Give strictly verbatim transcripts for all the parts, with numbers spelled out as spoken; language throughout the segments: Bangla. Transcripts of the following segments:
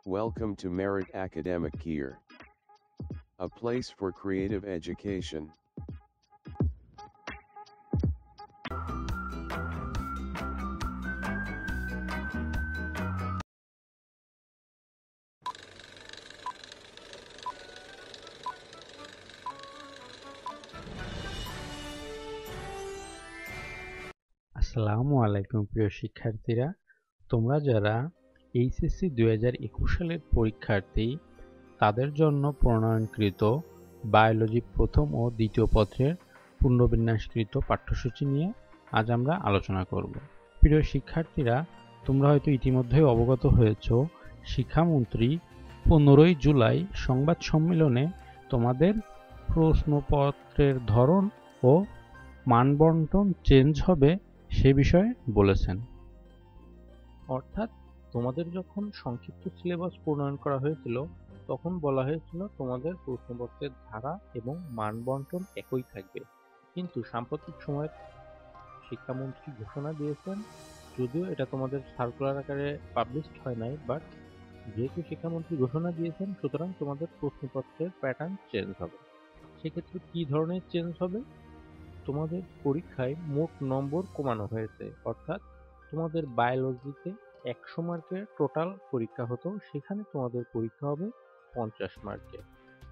Welcome to Merit Academic Gear, a place for creative education. আসসালামু আলাইকুম প্রিয় শিক্ষার্থীরা, তোমরা যারা এইচএসসি দুই হাজার একুশ সালের পরীক্ষার্থী তাদের জন্য প্রণয়নকৃত বায়োলজি প্রথম ও দ্বিতীয় পত্রের পুনর্বিন্যাসকৃত পাঠ্যসূচি নিয়ে আজ আমরা আলোচনা করব। প্রিয় শিক্ষার্থীরা, তোমরা হয়তো ইতিমধ্যেই অবগত হয়েছ, শিক্ষামন্ত্রী পনেরোই জুলাই সংবাদ সম্মেলনে তোমাদের প্রশ্নপত্রের ধরন ও মানবন্টন চেঞ্জ হবে সে বিষয়ে বলেছেন। অর্থাৎ তোমাদের যখন সংক্ষিপ্ত সিলেবাস প্রণয়ন করা হয়েছিল তখন বলা হয়েছিল তোমাদের প্রশ্নপত্রের ধারা এবং মানবন্টন একই থাকবে, কিন্তু সাম্প্রতিক সময়ে শিক্ষামন্ত্রী ঘোষণা দিয়েছেন, যদিও এটা তোমাদের সার্কুলার আকারে পাবলিশড হয় নাই, বাট যেহেতু শিক্ষামন্ত্রী ঘোষণা দিয়েছেন সুতরাং তোমাদের প্রশ্নপত্রের প্যাটার্ন চেঞ্জ হবে। সেক্ষেত্রে কি ধরনের চেঞ্জ হবে? তোমাদের পরীক্ষায় মোট নম্বর কমানো হয়েছে, অর্থাৎ তোমাদের বায়োলজিতে একশো মার্কের টোটাল পরীক্ষা হতো, সেখানে তোমাদের পরীক্ষা হবে পঞ্চাশ মার্কের।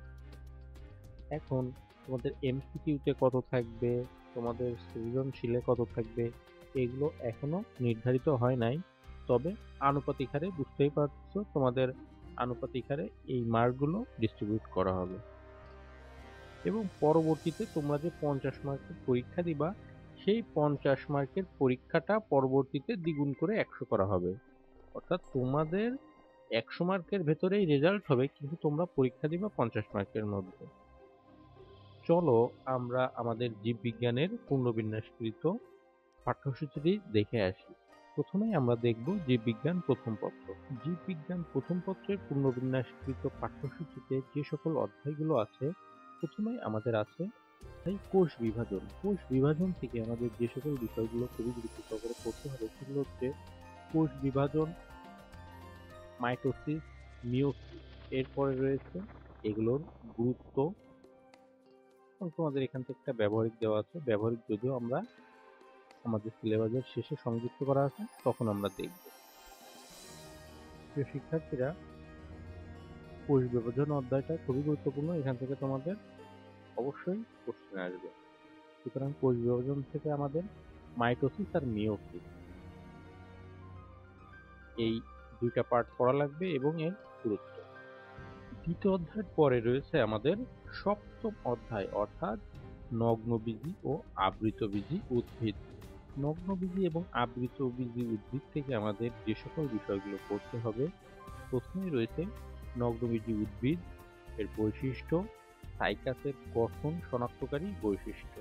এখন তোমাদের এমসিকিউতে কত থাকবে, তোমাদের সৃজনশীলে কত থাকবে, এগুলো এখনো নির্ধারিত হয় নাই, তবে আনুপাতিক হারে বুঝতেই পারছো তোমাদের আনুপাতিক হারে এই মার্কগুলো ডিস্ট্রিবিউট করা হবে। এবং পরবর্তীতে তোমরা যে পঞ্চাশ মার্কের পরীক্ষা দিবা সেই পঞ্চাশ মার্কের পরীক্ষাটা পরবর্তীতে দ্বিগুণ করে একশো করা হবে, অর্থাৎ তোমাদের একশো মার্কের ভেতরেই রেজাল্ট হবে, কিন্তু তোমরা পরীক্ষা দিবা পঞ্চাশ মার্কের মধ্যে। চলো আমরা আমাদের জীববিজ্ঞানের পুনর্বিন্যাসকৃত পাঠ্যসূচিটি দেখে আসি। প্রথমেই আমরা দেখব জীববিজ্ঞান প্রথম পত্র। জীববিজ্ঞান প্রথম পত্রের পুনর্বিন্যাসকৃত পাঠ্যসূচিতে যে সকল অধ্যায়গুলো আছে, প্রথমেই আমাদের আছে তাই কোষ বিভাজন। কোষ বিভাজন থেকে আমাদের যে সকল বিষয়গুলো খুবই গুরুত্ব সহকারে পড়তে হবে সেগুলো হচ্ছে কোষ বিভাজন, মাইটোসিস, মিওসিস, এরপরে রয়েছে এগুলোর গুরুত্ব, এবং তোমাদের এখান থেকে একটা ব্যবহারিক দেওয়া আছে। ব্যবহারিক যদিও আমরা আমাদের সিলেবাসের শেষে সংযুক্ত করা আছে, তখন আমরা দেখব। প্রিয় শিক্ষার্থীরা, কোষ বিভাজন অধ্যায়টা খুবই গুরুত্বপূর্ণ, এখান থেকে তোমাদের অবশ্যই কোশ্চেন আসবে। সুতরাং কোষ বিভাজন থেকে আমাদের মাইটোসিস আর মিওসিস এই দুইটা পার্ট পড়া লাগবে এবং এর গুরুত্ব। দ্বিতীয় অধ্যায়ের পরে রয়েছে আমাদের সপ্তম অধ্যায়, অর্থাৎ নগ্নবীজি ও আবৃতবীজি উদ্ভিদ। নগ্নবীজি এবং আবৃতবীজি উদ্ভিদ থেকে আমাদের যে সকল বিষয়গুলো পড়তে হবে, প্রথমেই রয়েছে নগ্নবীজি উদ্ভিদ, এর বৈশিষ্ট্য, সাইকাসের গঠন শনাক্তকারী বৈশিষ্ট্য,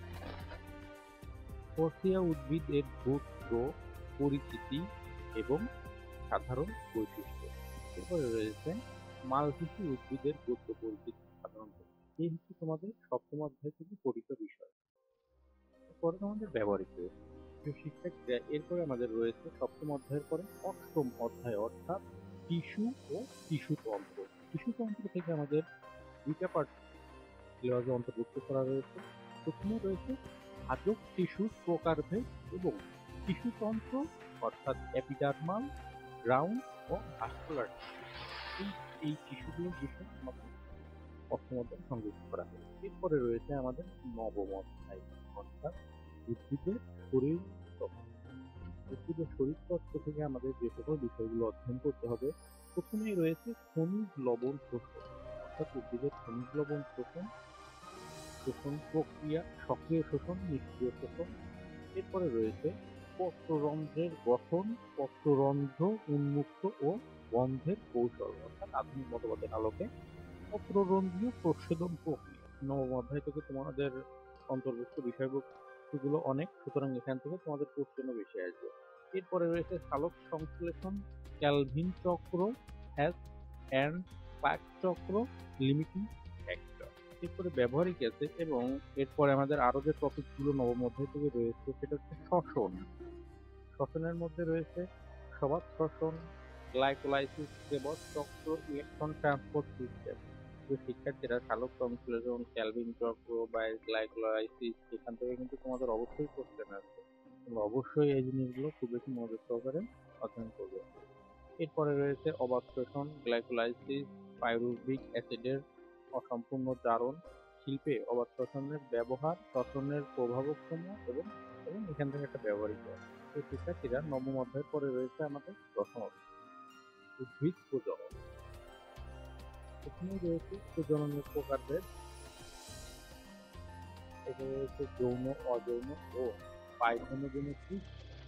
ফসিয়া উদ্ভিদ এর গোত্র পরিচিতি এবং সাধারণ বৈশিষ্ট্য। এরপরে রয়েছে মালভেসি উদ্ভিদের গোত্র পরিচিতি সাধারণ বৈশিষ্ট্য। এই হচ্ছে তোমাদের সপ্তম অধ্যায় থেকে পঠিত বিষয়। এরপরে তোমাদের ব্যবহারিক রয়েছে। শিক্ষার্থীরা, এরপরে আমাদের রয়েছে সপ্তম অধ্যায়ের পরে অষ্টম অধ্যায়, অর্থাৎ টিস্যু ও টিস্যুতন্ত্র। টিস্যুতন্ত্র থেকে আমাদের দুইটা পার্ট সিলেবাসে অন্তর্ভুক্ত করা রয়েছে। প্রথমে রয়েছে আজক টিস্যুর প্রকারভেদ এবং টিস্যুতন্ত্র, অর্থাৎ এপিডার্মাল, গ্রাউন্ড ও ভাস্কুলার টিস্যু। এই টিস্যুগুলোর বিষয়ে আমাদের অষ্টম অধ্যায়ে সংযুক্ত করা হয়েছে। এরপরে রয়েছে আমাদের নবম অধ্যায়, অর্থাৎ উদ্ভিদের শরীর তত্ত্ব। উদ্ভিদের শরীর তত্ত্ব থেকে আমাদের যে সকল বিষয়গুলো অধ্যয়ন করতে হবে, প্রথমেই রয়েছে খনিজ লবণ শোষণ, অর্থাৎ উদ্ভিদের খনিজ লবণ শোষণ, শোষণ প্রক্রিয়া, সক্রিয় শোষণ, নিষ্ক্রিয় শোষণ। এরপরে রয়েছে পত্ররন্ধ্রের গঠন, পত্ররন্ধ্র উন্মুক্ত ও বন্ধের কৌশল, অর্থাৎ আধুনিক মতবাদের আলোকে পত্ররন্ধ্রীয় প্রচ্ছেদন প্রক্রিয়া। নবম অধ্যায় থেকে তোমাদের অন্তর্ভুক্ত বিষয়বস্তুগুলো অনেক, সুতরাং এখান থেকে তোমাদের কোশ্চেনও বেশি আসবে। এরপরে রয়েছে সালোক সংশ্লেষণ, ক্যালভিন চক্র, হ্যাস অ্যান্ড পাক চক্র, লিমিটিং ফ্যাক্টর। এরপরে ব্যবহারিক আছে, এবং এরপরে আমাদের আরো যে টপিকগুলো নবম অধ্যায় থেকে রয়েছে সেটা হচ্ছে শ্বসন। শ্বসনের মধ্যে রয়েছে স্বভাব শ্বসন, গ্লাইকোলাইসিস কেবল চক্র ইলেকট্রন ট্রান্সপোর্ট সিস্টেম। শিক্ষার্থীরা শালক সংশ্লেষণ, ক্যালভিন চক্র বা গ্লাইকোলাইসিস এখান থেকে কিন্তু তোমাদের অবশ্যই কোশ্চেন আসবে। তোমরা অবশ্যই এই জিনিসগুলো খুব বেশি মনোযোগ সহকারে অধ্যয়ন করবে। এরপরে রয়েছে অবাত শোষণ, গ্লাইকোলাইসিস, পাইরুভিক অ্যাসিডের অসম্পূর্ণ জারণ, শিল্পে অবাত শোষণের ব্যবহার, শ্বসনের প্রভাবক্ষম এবং এবং এখান থেকে একটা ব্যবহারিক হয়। এই শিক্ষার্থীরা নবম অধ্যায়ের পরে রয়েছে আমাদের দশম অধ্যায় উদ্ভিদ প্রজনন। এখানে রয়েছে প্রজননের প্রকারভেদ, এখানে রয়েছে যৌন, অযৌন ও পাইথেনোজেনেসিস,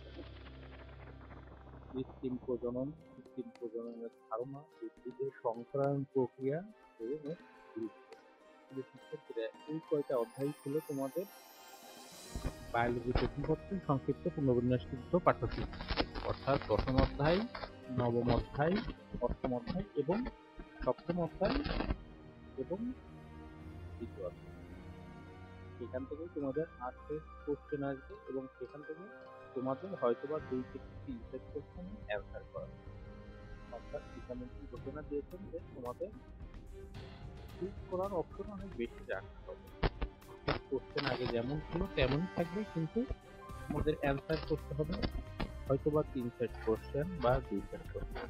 কৃত্রিম প্রজনন, কৃত্রিম প্রজননের ধারণা, উদ্ভিদের সংক্রায়ন প্রক্রিয়া এবং এর গুরুত্ব। শিক্ষার্থীরা এই কয়টা অধ্যায় ছিল তোমাদের বায়োলজি প্রথম পত্রের সংক্ষিপ্ত পুনর্বিন্যাসকৃত পাঠ্যসূচি, অর্থাৎ দশম অধ্যায়, নবম অধ্যায়, অষ্টম অধ্যায় এবং সপ্তম অধ্যায় এবং দ্বিতীয় অধ্যায়। সেখান থেকে তোমাদের আট সেট কোশ্চেন আসবে এবং সেখান থেকে তোমাদের হয়তোবা দুই থেকে তিন সেট কোশ্চেন অ্যান্সার করা, অর্থাৎ শিক্ষামন্ত্রী ঘোষণা দিয়েছেন যে তোমাদের চুজ করার অপশন অনেক বেশি রাখতে হবে। কোশ্চেন আগে যেমন ছিল তেমনই থাকবে, কিন্তু আমাদের অ্যান্সার করতে হবে হয়তোবা তিন সেট কোশ্চেন বা দুই সেট কোশ্চেন।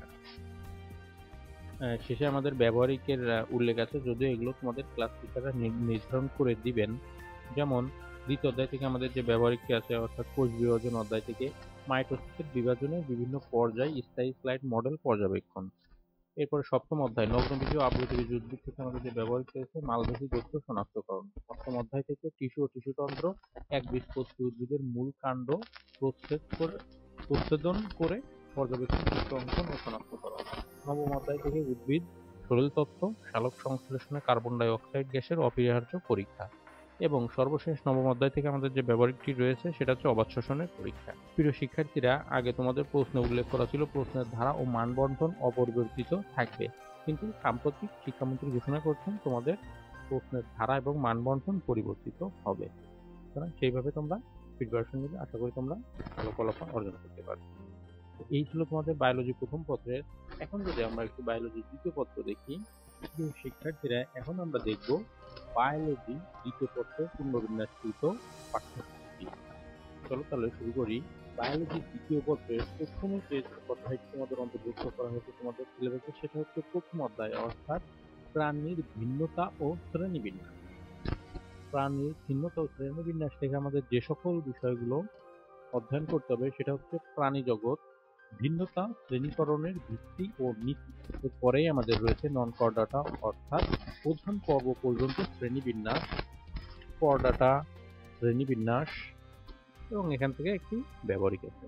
শেষে আমাদের ব্যবহারিকের উল্লেখ আছে, যদিও এগুলো তোমাদের ক্লাস টিচাররা নির্ধারণ করে দিবেন। যেমন দ্বিতীয় অধ্যায় থেকে আমাদের যে ব্যবহারিকটি আছে, অর্থাৎ কোষ বিভাজন অধ্যায় থেকে মাইটোসিসের বিভাজনের বিভিন্ন পর্যায়, স্থায়ী স্লাইড মডেল পর্যবেক্ষণ। এরপরে সপ্তম অধ্যায় নগ্নবীজীয় আবৃতবীজ উদ্ভিদ থেকে আমাদের যে ব্যবহারিক রয়েছে মালভেসী গোত্র শনাক্তকরণ। অষ্টম অধ্যায় থেকে টিস্যু ও টিস্যুতন্ত্র, একবীজপত্রী উদ্ভিদের মূল কাণ্ড প্রচ্ছেদ করে প্রচ্ছেদন করে পর্যবেক্ষণ, চিত্র অঙ্কন ও শনাক্তকরণ। নবম অধ্যায় থেকে উদ্ভিদ শরীরতত্ত্ব, শালক সংশ্লেষণে কার্বন ডাই অক্সাইড গ্যাসের অপরিহার্য পরীক্ষা। এবং সর্বশেষ নবম অধ্যায় থেকে আমাদের যে ব্যবহারিকটি রয়েছে সেটা হচ্ছে অবাত শোষণের পরীক্ষা। প্রিয় শিক্ষার্থীরা, আগে তোমাদের প্রশ্নে উল্লেখ করা ছিল প্রশ্নের ধারা ও মানবন্ধন অপরিবর্তিত থাকবে, কিন্তু সাম্প্রতিক শিক্ষামন্ত্রী ঘোষণা করছেন তোমাদের প্রশ্নের ধারা এবং মানবন্ধন পরিবর্তিত হবে। সুতরাং সেইভাবে তোমরা প্রিপারেশন নিলে আশা করি তোমরা ভালো ফলাফল অর্জন করতে পারবে। এই ছিল তোমাদের বায়োলজি প্রথম পত্রের। এখন যদি আমরা একটু বায়োলজি দ্বিতীয় পত্র দেখি, শিক্ষার্থীরা এখন আমরা দেখব বায়োলজি দ্বিতীয় পত্রের পুনর্বিন্যাসকৃত পাঠ্যসূচি। চলো তাহলে শুরু করি। বায়োলজি দ্বিতীয় পত্রের প্রথমে যে অধ্যায়টি তোমাদের অন্তর্ভুক্ত করা হয়েছে তোমাদের সিলেবাসে, সেটা হচ্ছে প্রথম অধ্যায়, অর্থাৎ প্রাণীর ভিন্নতা ও শ্রেণীবিন্যাস। প্রাণীর ভিন্নতা ও শ্রেণীবিন্যাস থেকে আমাদের যে সকল বিষয়গুলো অধ্যয়ন করতে হবে সেটা হচ্ছে প্রাণী জগৎ, ভিন্নতা, শ্রেণীকরণের ভিত্তি ও নীতি। এরপরেই আমাদের রয়েছে নন করডাটা, অর্থাৎ প্রধান পর্ব পর্যন্ত শ্রেণীবিন্যাস, করডাটা, শ্রেণীবিন্যাস এবং এখান থেকে একটি ব্যবহারিক আছে।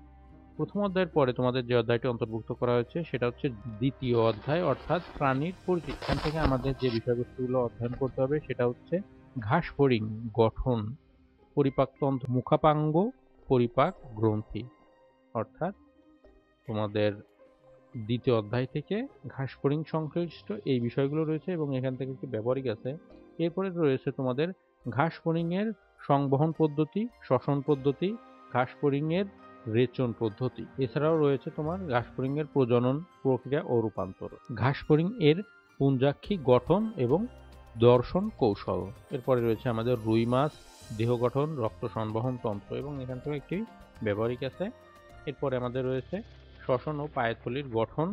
প্রথম অধ্যায়ের পরে তোমাদের যে অধ্যায়টি অন্তর্ভুক্ত করা হয়েছে সেটা হচ্ছে দ্বিতীয় অধ্যায়, অর্থাৎ প্রাণীর পরিচিতি। এখান থেকে আমাদের যে বিষয়বস্তুগুলো অধ্যয়ন করতে হবে সেটা হচ্ছে ঘাস ফড়িং গঠন, পরিপাকতন্ত্র, মুখাপাঙ্গ, পরিপাক গ্রন্থি, অর্থাৎ তোমাদের দ্বিতীয় অধ্যায় থেকে ঘাস ফড়িং সংশ্লিষ্ট এই বিষয়গুলো রয়েছে এবং এখান থেকে একটি ব্যবহারিক আছে। এরপরে রয়েছে তোমাদের ঘাস ফড়িং এর সংবহন পদ্ধতি, শ্বসন পদ্ধতি, ঘাস ফড়িং এর রেচন পদ্ধতি। এছাড়াও রয়েছে তোমার ঘাস ফড়িং এর প্রজনন প্রক্রিয়া ও রূপান্তর, ঘাস ফড়িং এর পুঞ্জাক্ষী গঠন এবং দর্শন কৌশল। এরপরে রয়েছে আমাদের রুই মাছ, দেহ গঠন, রক্ত সংবহন তন্ত্র এবং এখান থেকে একটি ব্যবহারিক আছে। এরপরে আমাদের রয়েছে শ্বসন ও পায়থলির গঠন,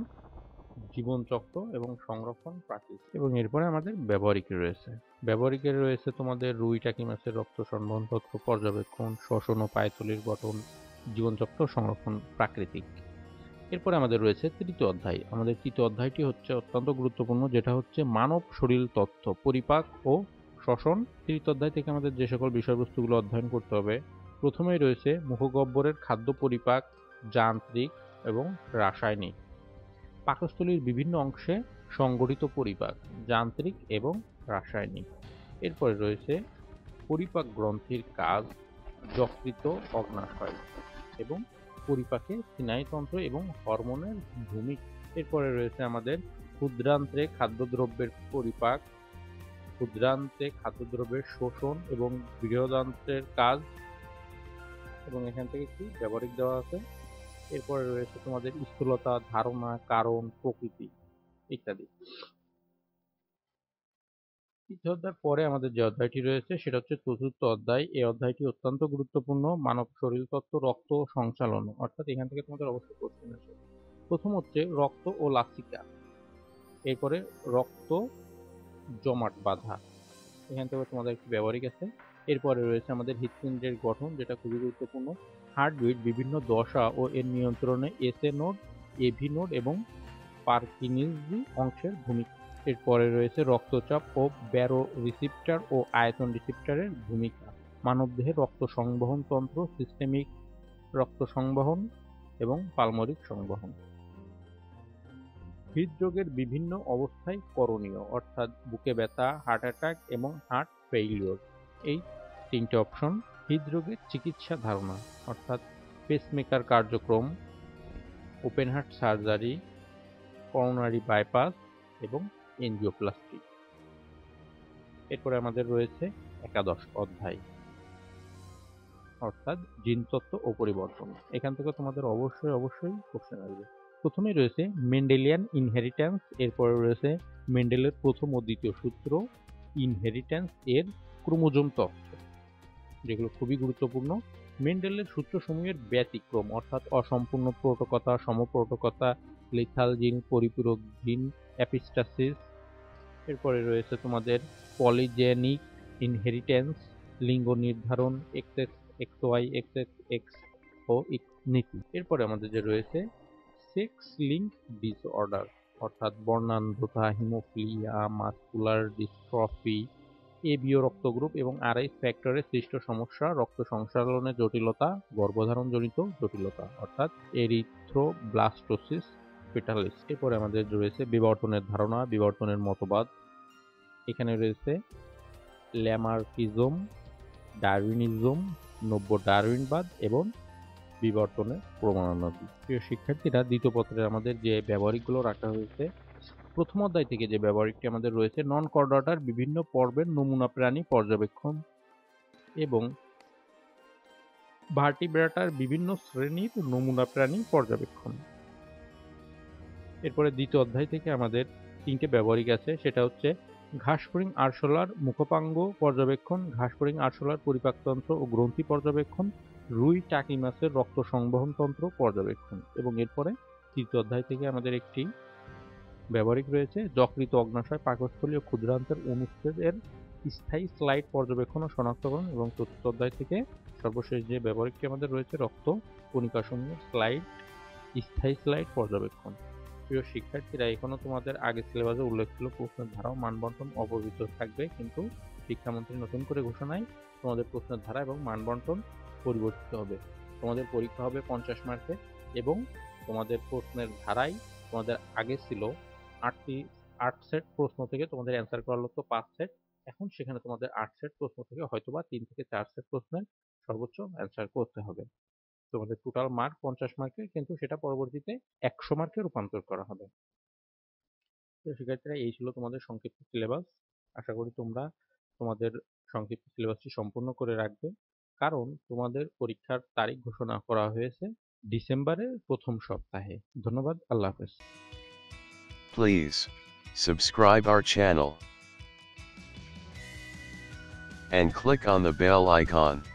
জীবনচক্র এবং সংরক্ষণ প্রাকৃতিক। এবং এরপরে আমাদের ব্যবহারিক রয়েছে। ব্যবহারিকের রয়েছে তোমাদের রুই টাকি মাছের রক্ত সংবহন তন্ত্র পর্যবেক্ষণ, শ্বসন ও পায়থলির গঠন, জীবনচক্র, সংরক্ষণ প্রাকৃতিক। এরপরে আমাদের রয়েছে তৃতীয় অধ্যায়। আমাদের তৃতীয় অধ্যায়টি হচ্ছে অত্যন্ত গুরুত্বপূর্ণ, যেটা হচ্ছে মানব শরীর তত্ত্ব, পরিপাক ও শ্বসন। তৃতীয় অধ্যায় থেকে আমাদের যে সকল বিষয়বস্তুগুলো অধ্যয়ন করতে হবে, প্রথমেই রয়েছে মুখগহ্বরের খাদ্য পরিপাক, যান্ত্রিক এবং রাসায়নিক। পাকস্থলীর বিভিন্ন অংশে সংগঠিত পরিপাক, যান্ত্রিক এবং রাসায়নিক। এরপরে রয়েছে পরিপাক গ্রন্থির কাজ, যকৃত, অগ্নাশয় এবং পরিপাকে স্নায়ুতন্ত্র এবং হরমোনের ভূমিকা। এরপরে রয়েছে আমাদের ক্ষুদ্রান্ত্রে খাদ্যদ্রব্যের পরিপাক, ক্ষুদ্রান্তে খাদ্যদ্রব্যের শোষণ এবং বৃহদান্ত্রের কাজ এবং এখান থেকে একটি ব্যবহারিক দেওয়া আছে। এরপরে রয়েছে তোমাদের স্থূলতা, ধারণা, কারণ, প্রকৃতি ইত্যাদি। তৃতীয় অধ্যায়ের পরে আমাদের যে অধ্যায়টি রয়েছে সেটা হচ্ছে চতুর্থ অধ্যায়। এই অধ্যায়টি অত্যন্ত গুরুত্বপূর্ণ, মানব শরীরতত্ত্ব, রক্ত ও সংচালন। অর্থাৎ এখান থেকে তোমাদের অবশ্যই কোশ্চেন আসে। প্রথম হচ্ছে রক্ত ও লাসিকা, এরপরে রক্ত জমাট বাঁধা, এখান থেকে তোমাদের একটি ব্যবহারিক আছে। এরপরে রয়েছে আমাদের হৃৎপিণ্ডের গঠন, যেটা খুবই গুরুত্বপূর্ণ। হার্টবিট, বিভিন্ন দশা ও এর নিয়ন্ত্রণে এসএ নোড, এভি নোড এবং পারকিনসি অংশের ভূমিকা। এরপরে রয়েছে রক্তচাপ ও ব্যারো রিসিপ্টর ও আয়তন রিসিপ্টরের ভূমিকা। মানবদেহে রক্ত সংবহন তন্ত্র, সিস্টেমিক রক্ত সংবহন এবং পালমোরিক সংবহন। হৃদরোগের বিভিন্ন অবস্থায় করণীয়, অর্থাৎ বুকে ব্যথা, হার্ট অ্যাটাক এবং হার্ট ফেইলিওর, এই তিনটে অপশন। হৃদরোগের চিকিৎসা ধারণা, অর্থাৎ পেসমেকার কার্যক্রম, open heart surgery, coronary bypass এবং এনজিওপ্লাস্টি। এরপরে আমাদের রয়েছে একাদশ অধ্যায়, অর্থাৎ জিনতত্ত্ব ও পরিবর্তন। এখান থেকে তোমাদের অবশ্যই অবশ্যই কোশ্চেন আসবে। প্রথমেই রয়েছে মেন্ডেলিয়ান ইনহেরিট্যান্স, এরপরে রয়েছে মেন্ডেলের প্রথম ও দ্বিতীয় সূত্র, ইনহেরিট্যান্স এর ক্রোমোজোম তত্ত্ব, যেগুলো খুবই গুরুত্বপূর্ণ। মেন্ডেলের সূত্রসমূহের ব্যতিক্রম, অর্থাৎ অসম্পূর্ণ প্রোটকতা, সমপ্রোটকতা, লিথাল জিন, পরিপূরক জিন, অ্যাপিস্টাসিস। এরপরে রয়েছে তোমাদের পলিজেনিক ইনহেরিট্যান্স, লিঙ্গ নির্ধারণ, X X, X Y, X X, X ও নীতি। এরপরে আমাদের যে রয়েছে সেক্স লিঙ্ক ডিসঅর্ডার, অর্থাৎ বর্ণান্ধতা, হিমোফিলিয়া, মাসকুলার ডিস্ট্রফি, এবিও রক্ত গ্রুপ এবং আরআই ফ্যাক্টরের সৃষ্ট সমস্যা, রক্ত সংচালনের জটিলতা, গর্ভধারণজনিত জটিলতা, অর্থাৎ এরিথ্রোব্লাস্টোসিস ফিটালিস। এরপরে আমাদের রয়েছে বিবর্তনের ধারণা, বিবর্তনের মতবাদ। এখানে রয়েছে ল্যামার্কিজম, ডারউইনিজম, নব্য ডারউইনবাদ এবং বিবর্তনের প্রমাণাদি। প্রিয় শিক্ষার্থীরা, দ্বিতীয় পত্রে আমাদের যে ব্যবহারিকগুলো রাখা হয়েছে, প্রথম অধ্যায় থেকে যে ব্যবহারিকটি আমাদের রয়েছে নন কর্ডাটার বিভিন্ন পর্বের নমুনা প্রাণী পর্যবেক্ষণ এবং ভার্টিব্রাটার বিভিন্ন শ্রেণীর নমুনা প্রাণী পর্যবেক্ষণ। এরপরে দ্বিতীয় অধ্যায় থেকে আমাদের তিনটে ব্যবহারিক আছে, সেটা হচ্ছে ঘাসফড়িং আরশোলার মুখপাঙ্গ পর্যবেক্ষণ, ঘাসফড়িং আরশোলার পরিপাকতন্ত্র ও গ্রন্থি পর্যবেক্ষণ, রুই টাকি মাছের রক্ত সংবহন তন্ত্র পর্যবেক্ষণ। এবং এরপরে তৃতীয় অধ্যায় থেকে আমাদের একটি ব্যবহারিক রয়েছে যকৃত, অগ্নাশয়, পাকস্থলী ও ক্ষুদ্রান্তের অনুচ্ছেদের স্থায়ী স্লাইড পর্যবেক্ষণ ও শনাক্তকরণ। এবং চতুর্থ অধ্যায় থেকে সর্বশেষ যে ব্যবহারিকটি আমাদের রয়েছে রক্ত কণিকাসমূহের স্লাইড, স্থায়ী স্লাইড পর্যবেক্ষণ। প্রিয় শিক্ষার্থীরা, এখনো তোমাদের আগের সিলেবাসে উল্লেখ ছিল প্রশ্নের ধারা ও মানবন্টন অপরিবর্তিত থাকবে, কিন্তু শিক্ষামন্ত্রী নতুন করে ঘোষণায় তোমাদের প্রশ্নের ধারা এবং মানবন্টন পরিবর্তিত হবে। তোমাদের পরীক্ষা হবে পঞ্চাশ মার্কের এবং তোমাদের প্রশ্নের ধারাই তোমাদের আগে ছিল আটটি আট সেট প্রশ্ন থেকে তোমাদের অ্যান্সার করা হতো পাঁচ সেট, এখন সেখানে তোমাদের আট সেট প্রশ্ন থেকে হয়তোবা তিন থেকে চার সেট প্রশ্নের সর্বোচ্চ অ্যান্সার করতে হবে। তোমাদের টোটাল মার্ক পঞ্চাশ মার্কের, কিন্তু সেটা পরবর্তীতে একশো মার্কে রূপান্তর করা হবে। তো শিক্ষার্থীরা, এই ছিল তোমাদের সংক্ষিপ্ত সিলেবাস। আশা করি তোমরা তোমাদের সংক্ষিপ্ত সিলেবাসটি সম্পূর্ণ করে রাখবে, কারণ তোমাদের পরীক্ষার তারিখ ঘোষণা করা হয়েছে ডিসেম্বরের প্রথম সপ্তাহে। ধন্যবাদ, আল্লাহ হাফেজ। Please subscribe our channel and click on the bell icon.